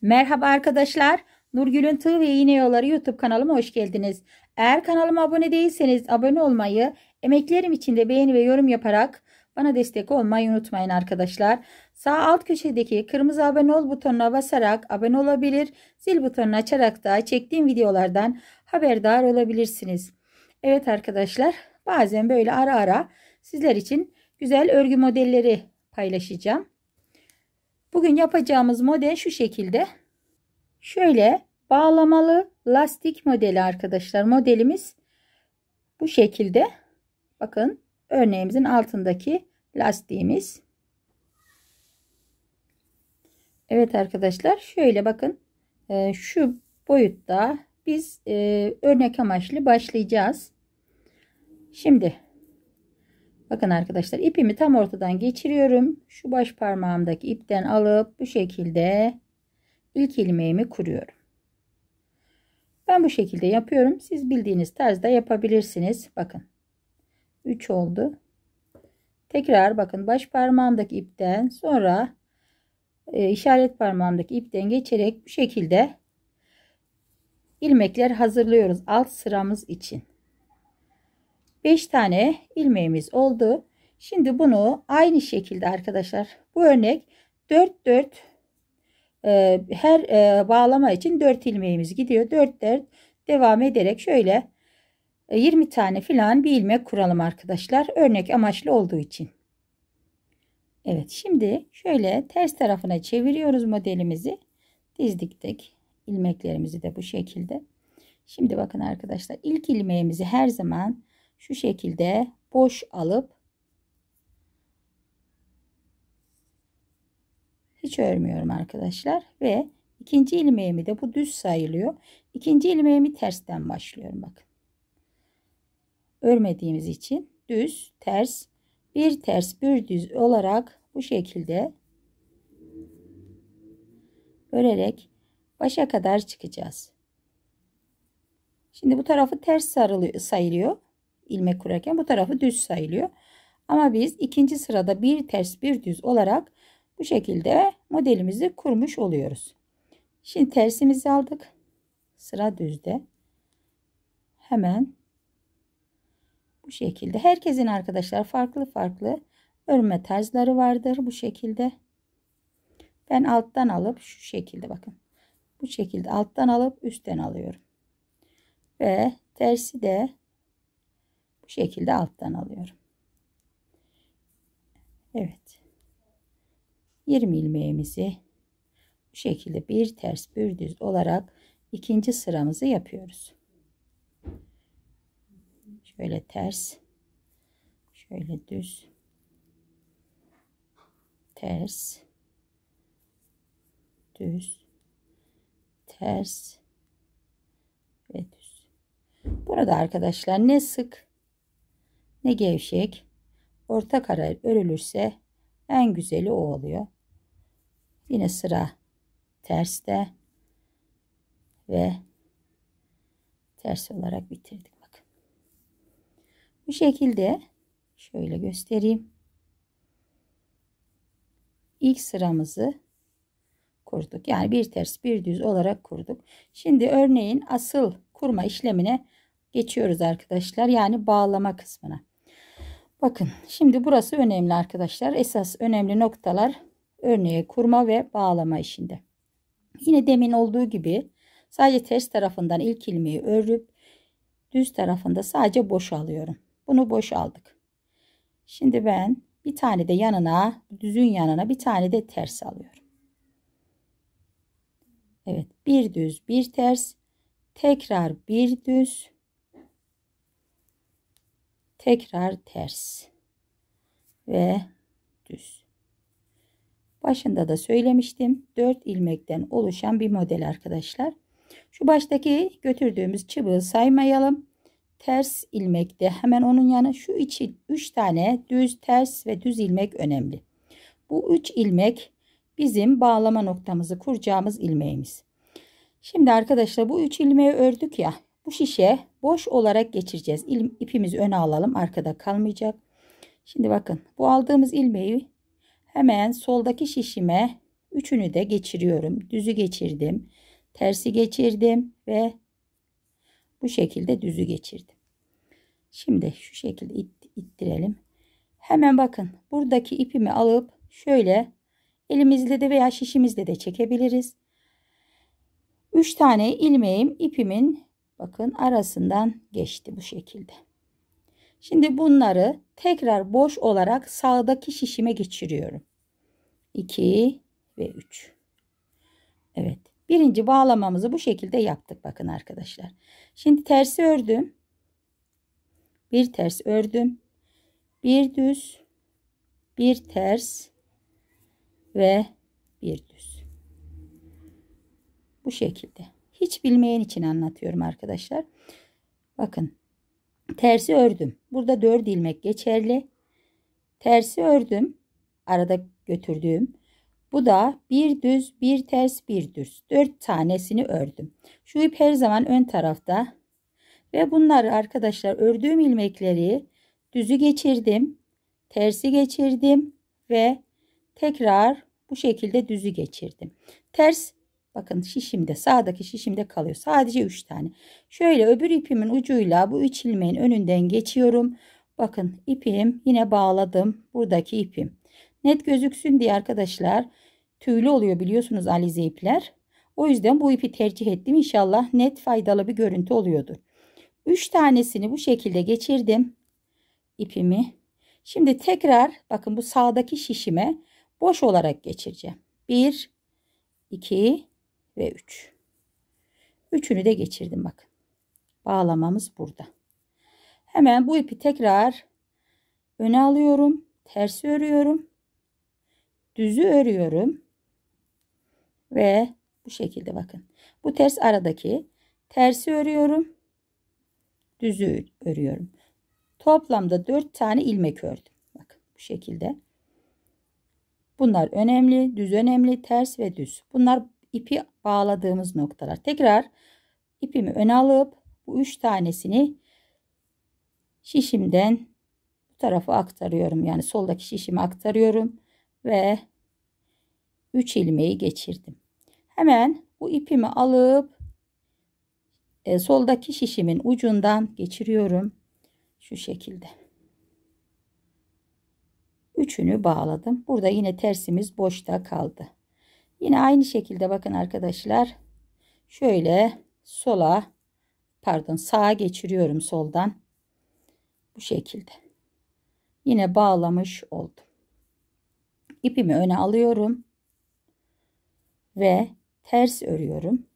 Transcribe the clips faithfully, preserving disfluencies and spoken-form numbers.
Merhaba arkadaşlar. Nurgül'ün Tığ ve İğne Yolları YouTube kanalıma hoş geldiniz. Eğer kanalıma abone değilseniz abone olmayı, emeklerim için de beğeni ve yorum yaparak bana destek olmayı unutmayın arkadaşlar. Sağ alt köşedeki kırmızı abone ol butonuna basarak abone olabilir, zil butonunu açarak da çektiğim videolardan haberdar olabilirsiniz. Evet arkadaşlar, bazen böyle ara ara sizler için güzel örgü modelleri paylaşacağım. Bugün yapacağımız model şu şekilde. Şöyle bağlamalı lastik modeli arkadaşlar. Modelimiz bu şekilde. Bakın örneğimizin altındaki lastiğimiz. Evet arkadaşlar, şöyle bakın. Ee, şu boyutta biz e, örnek amaçlı başlayacağız. Şimdi bakın arkadaşlar, ipimi tam ortadan geçiriyorum. Şu baş parmağımdaki ipten alıp bu şekilde ilk ilmeğimi kuruyorum. Ben bu şekilde yapıyorum. Siz bildiğiniz tarzda yapabilirsiniz. Bakın. üç oldu. Tekrar bakın, baş parmağımdaki ipten sonra e, işaret parmağımdaki ipten geçerek bu şekilde ilmekler hazırlıyoruz alt sıramız için. beş tane ilmeğimiz oldu. Şimdi bunu aynı şekilde arkadaşlar, bu örnek dört dört her bağlama için dört ilmeğimiz gidiyor. dört dört devam ederek şöyle yirmi tane filan bir ilmek kuralım arkadaşlar. Örnek amaçlı olduğu için. Evet, şimdi şöyle ters tarafına çeviriyoruz modelimizi. Dizdik tek ilmeklerimizi de bu şekilde. Şimdi bakın arkadaşlar, ilk ilmeğimizi her zaman şu şekilde boş alıp hiç örmüyorum arkadaşlar ve ikinci ilmeğimi de bu düz sayılıyor. İkinci ilmeğimi tersten başlıyorum bakın. Örmediğimiz için düz, ters, bir ters, bir düz olarak bu şekilde örerek başa kadar çıkacağız. Şimdi bu tarafı ters sarılıyor, sayılıyor. İlmek kurarken bu tarafı düz sayılıyor. Ama biz ikinci sırada bir ters, bir düz olarak bu şekilde modelimizi kurmuş oluyoruz. Şimdi tersimizi aldık. Sıra düzde. Hemen bu şekilde. Herkesin arkadaşlar farklı farklı örme tarzları vardır bu şekilde. Ben alttan alıp şu şekilde bakın. Bu şekilde alttan alıp üstten alıyorum. Ve tersi de bu şekilde alttan alıyorum. Evet. yirmi ilmeğimizi bu şekilde bir ters bir düz olarak ikinci sıramızı yapıyoruz. Şöyle ters, şöyle düz, ters, düz, ters ve düz. Burada arkadaşlar ne sık ne gevşek, orta karar örülürse en güzeli o oluyor. Yine sıra terste ve ters olarak bitirdik bakın. Bu şekilde şöyle göstereyim. İlk sıramızı kurduk. Yani bir ters bir düz olarak kurduk. Şimdi örneğin asıl kurma işlemine geçiyoruz arkadaşlar. Yani bağlama kısmına. Bakın şimdi burası önemli arkadaşlar. Esas önemli noktalar örneği kurma ve bağlama işinde. Yine demin olduğu gibi sadece ters tarafından ilk ilmeği örüp düz tarafında sadece boş alıyorum. Bunu boş aldık. Şimdi ben bir tane de yanına, düzün yanına bir tane de ters alıyorum. Evet, bir düz bir ters, tekrar bir düz, tekrar ters ve düz. Başında da söylemiştim, dört ilmekten oluşan bir model arkadaşlar. Şu baştaki götürdüğümüz çubuğu saymayalım. Ters ilmekte hemen onun yanı şu içi üç tane düz, ters ve düz ilmek önemli. Bu üç ilmek bizim bağlama noktamızı kuracağımız ilmeğimiz. Şimdi arkadaşlar bu üç ilmeği ördük ya, bu şişe boş olarak geçireceğiz. İl, ipimizi öne alalım, arkada kalmayacak. Şimdi bakın, bu aldığımız ilmeği hemen soldaki şişime Üçünü de geçiriyorum. Düzü geçirdim. Tersi geçirdim ve bu şekilde düzü geçirdim. Şimdi şu şekilde it, ittirelim. Hemen bakın buradaki ipimi alıp şöyle elimizle de veya şişimizle de çekebiliriz. üç tane ilmeğim ipimin bakın arasından geçti bu şekilde. Şimdi bunları tekrar boş olarak sağdaki şişime geçiriyorum. iki ve üç. Evet. Birinci bağlamamızı bu şekilde yaptık bakın arkadaşlar. Şimdi tersi ördüm. Bir ters ördüm. Bir düz, bir ters ve bir düz. Bu şekilde. Hiç bilmeyen için anlatıyorum arkadaşlar. Bakın. Tersi ördüm. Burada dört ilmek geçerli. Tersi ördüm. Arada götürdüğüm. Bu da bir düz, bir ters, bir düz. dört tanesini ördüm. Şu ip her zaman ön tarafta. Ve bunları arkadaşlar ördüğüm ilmekleri düzü geçirdim. Tersi geçirdim. Ve tekrar bu şekilde düzü geçirdim. Ters bakın şişimde, sağdaki şişimde kalıyor. Sadece üç tane. Şöyle öbür ipimin ucuyla bu üç ilmeğin önünden geçiyorum. Bakın ipim yine bağladım. Buradaki ipim. Net gözüksün diye arkadaşlar tüylü oluyor biliyorsunuz alize ipler. O yüzden bu ipi tercih ettim. İnşallah net faydalı bir görüntü oluyordur. üç tanesini bu şekilde geçirdim. İpimi. Şimdi tekrar bakın bu sağdaki şişime boş olarak geçireceğim. bir, iki ve üç. Üçünü de geçirdim bakın. Bağlamamız burada. Hemen bu ipi tekrar öne alıyorum. Tersi örüyorum. Düzü örüyorum. Ve bu şekilde bakın. Bu ters aradaki tersi örüyorum. Düzü örüyorum. Toplamda dört tane ilmek ördüm. Bakın bu şekilde. Bunlar önemli. Düz önemli. Ters ve düz. Bunlar ipi bağladığımız noktalar. Tekrar ipimi öne alıp bu üç tanesini şişimden bu tarafa aktarıyorum. Yani soldaki şişime aktarıyorum. Ve üç ilmeği geçirdim. Hemen bu ipimi alıp e, soldaki şişimin ucundan geçiriyorum. Şu şekilde. Üçünü bağladım. Burada yine tersimiz boşta kaldı. Yine aynı şekilde bakın arkadaşlar. Şöyle sola pardon sağa geçiriyorum soldan. Bu şekilde. Yine bağlamış oldum. İpimi öne alıyorum. Ve ters örüyorum.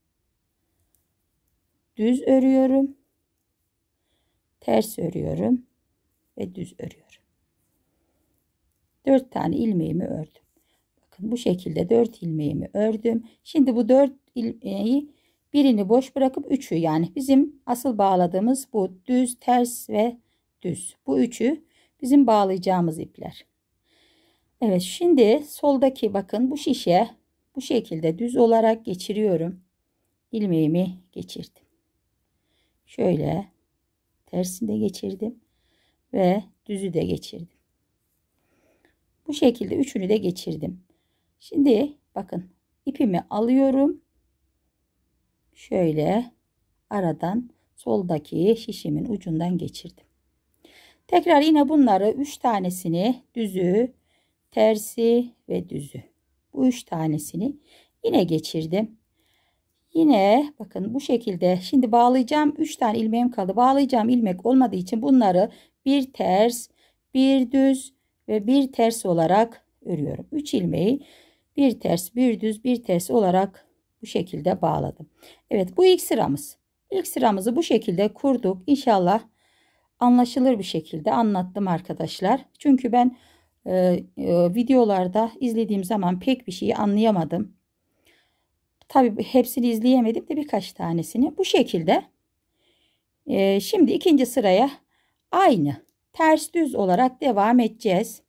Düz örüyorum. Ters örüyorum. Ve düz örüyorum. dört tane ilmeğimi ördüm. Bakın bu şekilde dört ilmeğimi ördüm. Şimdi bu dört ilmeği birini boş bırakıp üçü yani bizim asıl bağladığımız bu düz, ters ve düz. Bu üçü bizim bağlayacağımız ipler. Evet şimdi soldaki bakın bu şişe bu şekilde düz olarak geçiriyorum. İlmeğimi geçirdim. Şöyle tersini de geçirdim ve düzü de geçirdim. Bu şekilde üçünü de geçirdim. Şimdi bakın ipimi alıyorum. Şöyle aradan soldaki şişimin ucundan geçirdim. Tekrar yine bunları üç tanesini düzü, tersi ve düzü. Bu üç tanesini yine geçirdim. Yine bakın bu şekilde şimdi bağlayacağım üç tane ilmeğim kaldı. Bağlayacağım ilmek olmadığı için bunları bir ters, bir düz ve bir ters olarak örüyorum. üç ilmeği bir ters, bir düz, bir ters olarak bu şekilde bağladım. Evet bu ilk sıramız. İlk sıramızı bu şekilde kurduk. İnşallah anlaşılır bir şekilde anlattım arkadaşlar. Çünkü ben e, e, videolarda izlediğim zaman pek bir şeyi anlayamadım. Tabii hepsini izleyemedim de birkaç tanesini. Bu şekilde. E, şimdi ikinci sıraya aynı ters düz olarak devam edeceğiz.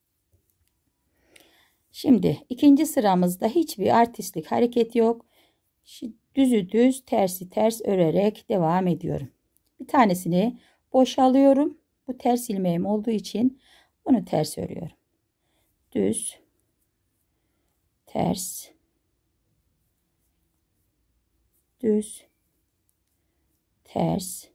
Şimdi ikinci sıramızda hiçbir artistlik hareket yok. Düzü düz, tersi ters örerek devam ediyorum. Bir tanesini boşalıyorum. Bu ters ilmeğim olduğu için bunu ters örüyorum. Düz, ters, düz, ters,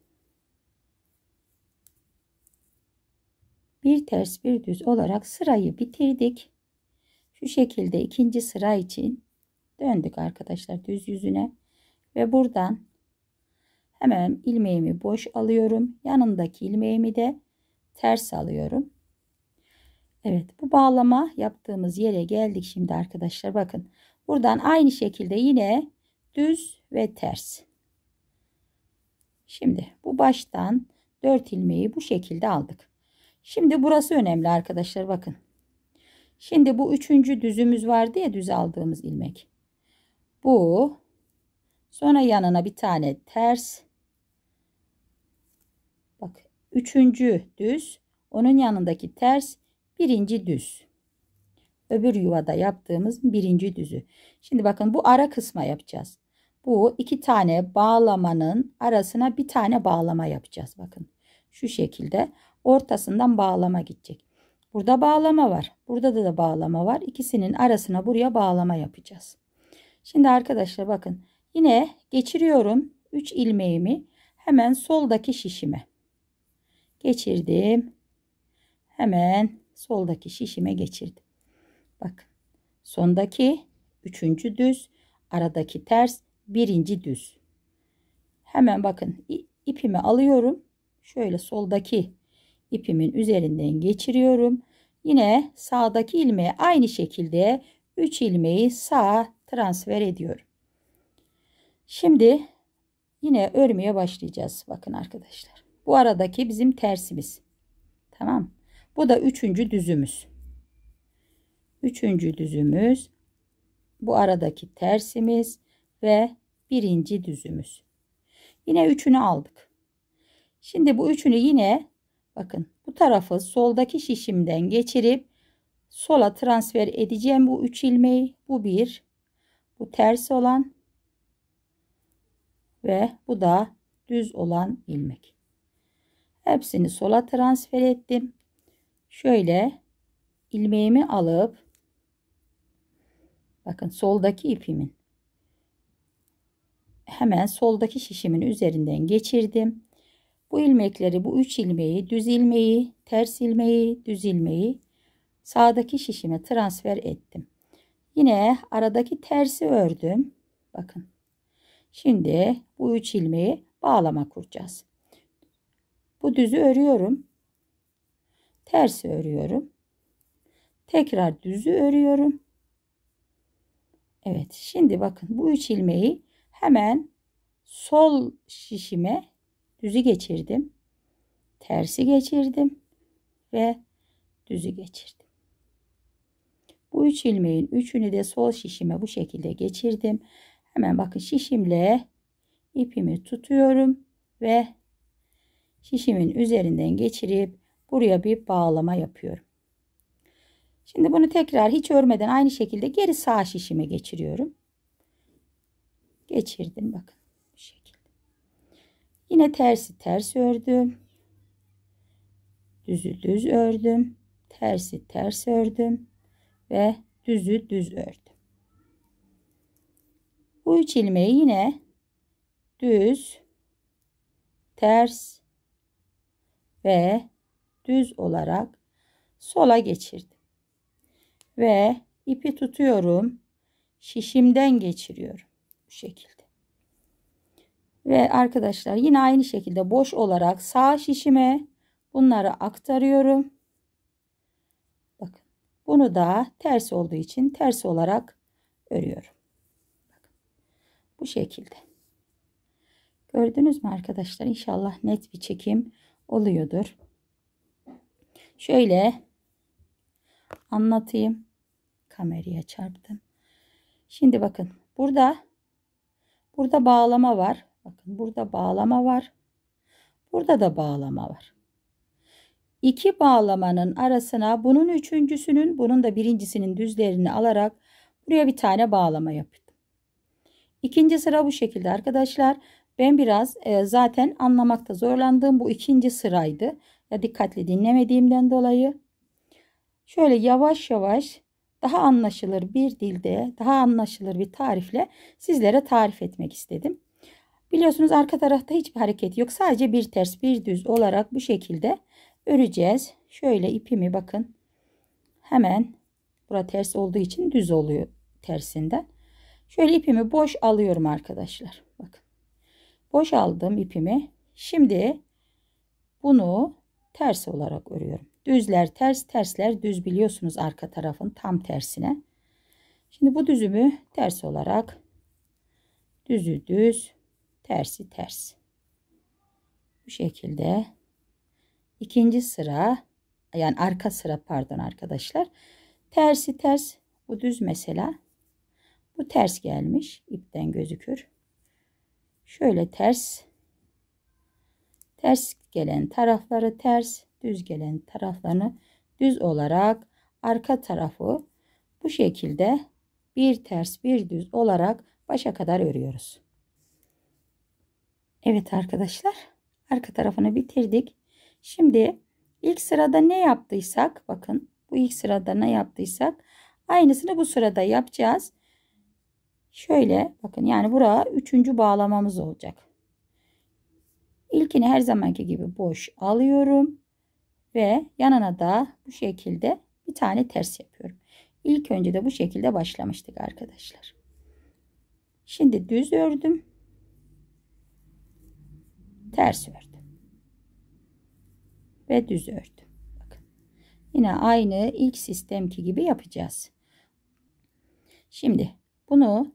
bir ters bir düz olarak sırayı bitirdik. Şu şekilde ikinci sıra için döndük arkadaşlar düz yüzüne ve buradan hemen ilmeğimi boş alıyorum. Yanındaki ilmeğimi de ters alıyorum. Evet, bu bağlama yaptığımız yere geldik şimdi arkadaşlar. Bakın buradan aynı şekilde yine düz ve ters. Şimdi bu baştan dört ilmeği bu şekilde aldık. Şimdi burası önemli arkadaşlar, bakın. Şimdi bu üçüncü düzümüz vardı ya, düz aldığımız ilmek. Bu. Sonra yanına bir tane ters. Bak, üçüncü düz. Onun yanındaki ters. Birinci düz. Öbür yuvada yaptığımız birinci düzü. Şimdi bakın bu ara kısma yapacağız. Bu iki tane bağlamanın arasına bir tane bağlama yapacağız. Bakın şu şekilde ortasından bağlama gidecek. Burada bağlama var. Burada da, da bağlama var. İkisinin arasına buraya bağlama yapacağız. Şimdi arkadaşlar bakın yine geçiriyorum üç ilmeğimi hemen soldaki şişime. Geçirdim. Hemen soldaki şişime geçirdim. Bakın sondaki üçüncü düz, aradaki ters, birinci düz. Hemen bakın ipimi alıyorum. Şöyle soldaki ipimin üzerinden geçiriyorum. Yine sağdaki ilmeğe aynı şekilde üç ilmeği sağa transfer ediyorum. Şimdi yine örmeye başlayacağız. Bakın arkadaşlar. Bu aradaki bizim tersimiz. Tamam. Bu da üçüncü düzümüz. Üçüncü düzümüz. Bu aradaki tersimiz ve birinci düzümüz. Yine üçünü aldık. Şimdi bu üçünü yine bakın bu tarafı soldaki şişimden geçirip sola transfer edeceğim bu üç ilmeği. Bu bir. Bu ters olan ve bu da düz olan ilmek. Hepsini sola transfer ettim. Şöyle ilmeğimi alıp bakın soldaki ipimin hemen soldaki şişimin üzerinden geçirdim. Bu ilmekleri, bu üç ilmeği, düz ilmeği, ters ilmeği, düz ilmeği sağdaki şişime transfer ettim. Yine aradaki tersi ördüm. Bakın. Şimdi bu üç ilmeği bağlama kuracağız. Bu düzü örüyorum. Tersi örüyorum. Tekrar düzü örüyorum. Evet, şimdi bakın bu üç ilmeği hemen sol şişime düzü geçirdim. Tersi geçirdim ve düzü geçirdim. Bu üç ilmeğin üçünü de sol şişime bu şekilde geçirdim. Hemen bakın şişimle ipimi tutuyorum ve şişimin üzerinden geçirip buraya bir bağlama yapıyorum. Şimdi bunu tekrar hiç örmeden aynı şekilde geri sağ şişime geçiriyorum. Geçirdim bakın bu şekilde. Yine tersi ters ördüm. Düzü düz ördüm. Tersi ters ördüm ve düzü düz ördüm. Bu üç ilmeği yine düz, ters ve düz olarak sola geçirdim. Ve ipi tutuyorum. Şişimden geçiriyorum. Bu şekilde. Ve arkadaşlar yine aynı şekilde boş olarak sağ şişime bunları aktarıyorum. Bakın. Bunu da ters olduğu için ters olarak örüyorum. Bakın. Bu şekilde. Gördünüz mü arkadaşlar? İnşallah net bir çekim oluyordur. Şöyle anlatayım. Kameraya çarptım. Şimdi bakın burada burada bağlama var. Bakın burada bağlama var. Burada da bağlama var. İki bağlamanın arasına bunun üçüncüsünün, bunun da birincisinin düzlerini alarak buraya bir tane bağlama yaptım. İkinci sıra bu şekilde arkadaşlar. Ben biraz e, zaten anlamakta zorlandığım bu ikinci sıraydı. Ya dikkatli dinlemediğimden dolayı. Şöyle yavaş yavaş daha anlaşılır bir dilde, daha anlaşılır bir tarifle sizlere tarif etmek istedim. Biliyorsunuz arka tarafta hiçbir hareket yok. Sadece bir ters bir düz olarak bu şekilde öreceğiz. Şöyle ipimi bakın. Hemen bura ters olduğu için düz oluyor tersinden. Şöyle ipimi boş alıyorum arkadaşlar. Bakın. Boş aldım ipimi. Şimdi bunu ters olarak örüyorum. Düzler ters, tersler düz, biliyorsunuz arka tarafın tam tersine. Şimdi bu düzümü ters olarak, düzü düz, tersi ters. Bu şekilde ikinci sıra, yani arka sıra pardon arkadaşlar. Tersi ters, bu düz mesela. Bu ters gelmiş, ipten gözükür. Şöyle ters. Ters gelen tarafları ters, düz gelen taraflarını düz olarak arka tarafı bu şekilde bir ters bir düz olarak başa kadar örüyoruz. Evet arkadaşlar, arka tarafını bitirdik. Şimdi ilk sırada ne yaptıysak, bakın bu ilk sırada ne yaptıysak aynısını bu sırada yapacağız. Şöyle bakın, yani buraya üçüncü bağlamamız olacak. İlkini her zamanki gibi boş alıyorum ve yanına da bu şekilde bir tane ters yapıyorum. İlk önce de bu şekilde başlamıştık arkadaşlar. Şimdi düz ördüm, ters ördüm ve düz ördüm. Bakın. Yine aynı ilk sistemki gibi yapacağız. Şimdi bunu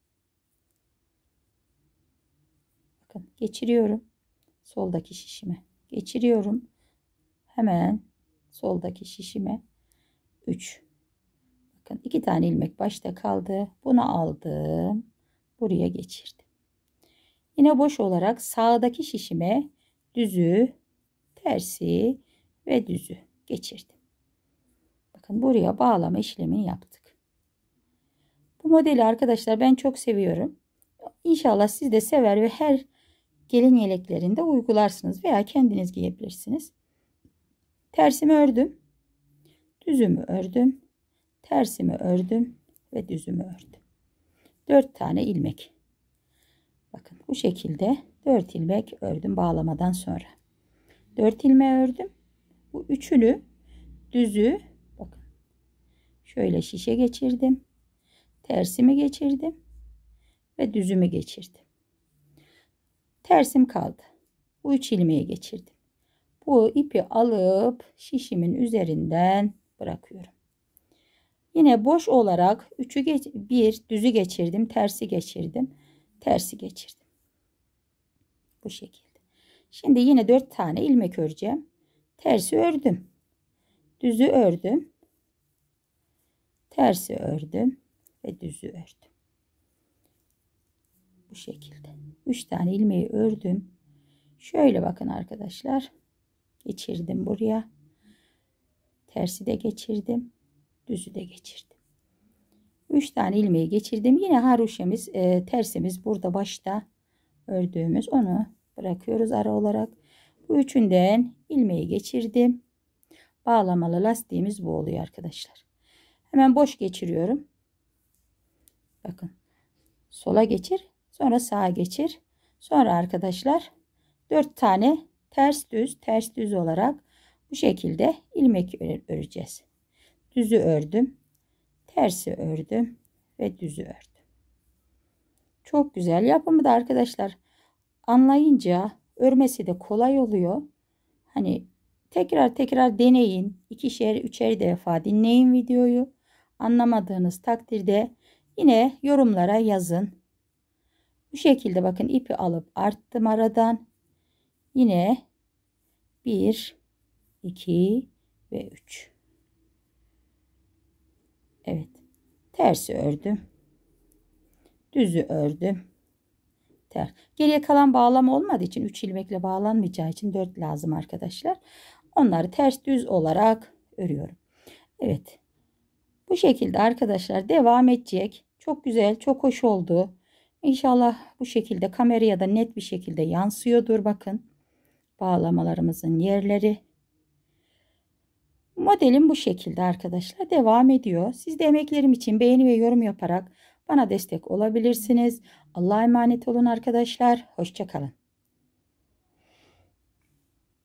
bakın geçiriyorum. Soldaki şişime geçiriyorum. Hemen soldaki şişime üç. Bakın iki tane ilmek başta kaldı. Bunu aldım. Buraya geçirdim. Yine boş olarak sağdaki şişime düzü, tersi ve düzü geçirdim. Bakın buraya bağlama işlemini yaptık. Bu modeli arkadaşlar ben çok seviyorum. İnşallah siz de sever ve her gelin yeleklerinde uygularsınız veya kendiniz giyebilirsiniz. Tersimi ördüm. Düzümü ördüm. Tersimi ördüm ve düzümü ördüm. dört tane ilmek. Bakın bu şekilde dört ilmek ördüm bağlamadan sonra. dört ilmeği ördüm. Bu üçünü düzü bakın şöyle şişe geçirdim. Tersimi geçirdim ve düzümü geçirdim. Tersim kaldı. Bu üç ilmeği geçirdim. Bu ipi alıp şişimin üzerinden bırakıyorum. Yine boş olarak üçü geç, bir düzü geçirdim, tersi geçirdim, tersi geçirdim. Bu şekilde. Şimdi yine dört tane ilmek öreceğim. Tersi ördüm. Düzü ördüm. Tersi ördüm ve düzü ördüm. Bu şekilde. üç tane ilmeği ördüm. Şöyle bakın arkadaşlar. Geçirdim buraya. Tersi de geçirdim. Düzü de geçirdim. üç tane ilmeği geçirdim. Yine haroşemiz, e, tersimiz burada başta ördüğümüz, onu bırakıyoruz ara olarak. Bu üçünden ilmeği geçirdim. Bağlamalı lastiğimiz bu oluyor arkadaşlar. Hemen boş geçiriyorum. Bakın. Sola geçir. Sonra sağa geçir. Sonra arkadaşlar dört tane ters düz ters düz olarak bu şekilde ilmek öreceğiz. Düzü ördüm. Tersi ördüm. Ve düzü ördüm. Çok güzel. Yapımı da arkadaşlar anlayınca örmesi de kolay oluyor. Hani tekrar tekrar deneyin. İkişer üçer defa dinleyin videoyu. Anlamadığınız takdirde yine yorumlara yazın. Bu şekilde bakın ipi alıp arttım aradan. Yine bir, iki ve üç. Evet. Tersi ördüm. Düzü ördüm. Ter. Geriye kalan bağlama olmadığı için üç ilmekle bağlanmayacağı için dört lazım arkadaşlar. Onları ters düz olarak örüyorum. Evet. Bu şekilde arkadaşlar devam edecek. Çok güzel, çok hoş oldu. İnşallah bu şekilde kameraya da net bir şekilde yansıyordur. Bakın bağlamalarımızın yerleri. Modelim bu şekilde arkadaşlar devam ediyor. Siz de emeklerim için beğeni ve yorum yaparak bana destek olabilirsiniz. Allah'a emanet olun arkadaşlar. Hoşça kalın.